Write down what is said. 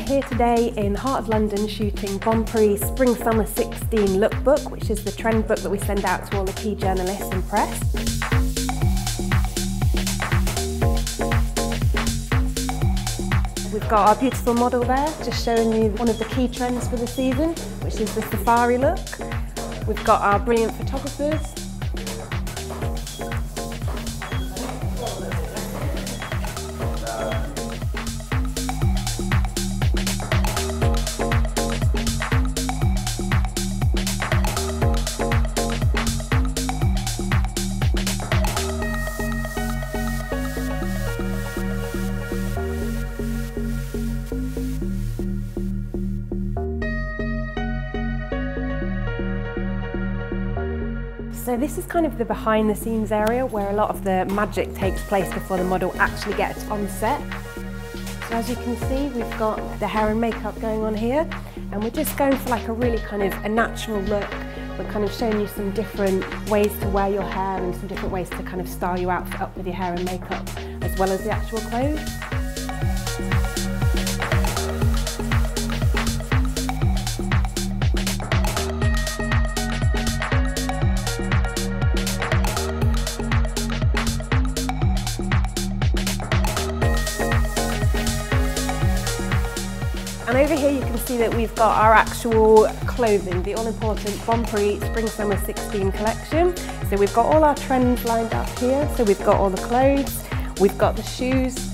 here today in the heart of London shooting Bon Prix Spring Summer 16 lookbook, which is the trend book that we send out to all the key journalists and press. We've got our beautiful model there, just showing you one of the key trends for the season, which is the safari look. We've got our brilliant photographers. So this is kind of the behind the scenes area where a lot of the magic takes place before the model actually gets on set. So as you can see, we've got the hair and makeup going on here, and we're just going for like a really kind of a natural look. We're kind of showing you some different ways to wear your hair and some different ways to kind of style your outfit up with your hair and makeup, as well as the actual clothes. And over here you can see that we've got our actual clothing, the all-important Bon Prix Spring Summer 16 collection. So we've got all our trends lined up here. So we've got all the clothes, we've got the shoes,